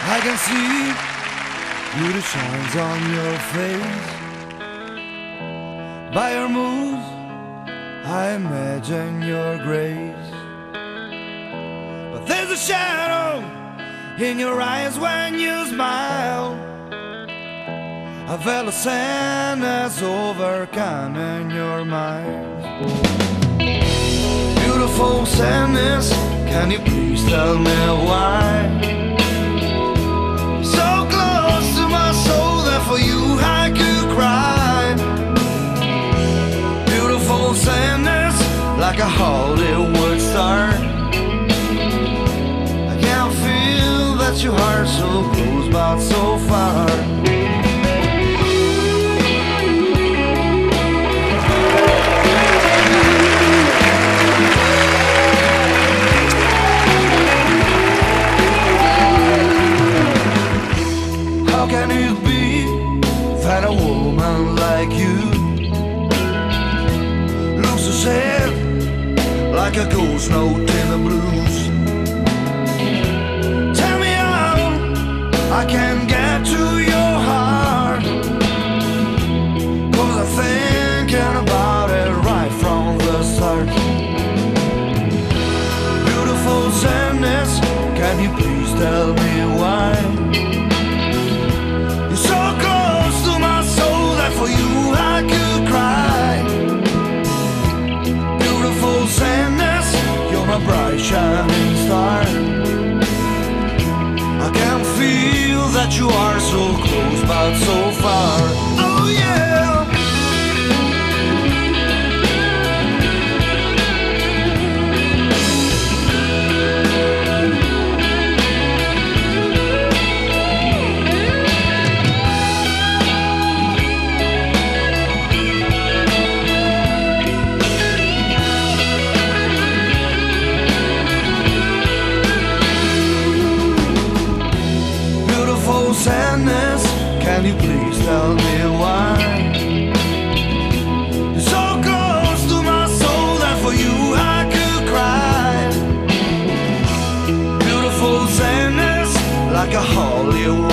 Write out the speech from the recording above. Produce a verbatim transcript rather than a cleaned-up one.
I can see beauty shines on your face. By your moves, I imagine your grace. But there's a shadow in your eyes when you smile. I felt the sadness overcome in your mind. Beautiful sadness, can you please tell me why? So close to my soul that for you I could cry. Beautiful sadness, like a Hollywood star. I can feel that your heart so close but so far. How can it be that a woman like you looks so sad, like a ghost note in the blues? Tell me how I can get to your heart, 'cause I'm thinking about it right from the start. Beautiful sadness, can you please tell me why? For you I could cry. Beautiful sadness, you're my bright shining star. I can feel that you are so close but so far. Oh yeah. Sadness, can you please tell me why? You're so close to my soul that for you I could cry. Beautiful sadness, like a Hollywood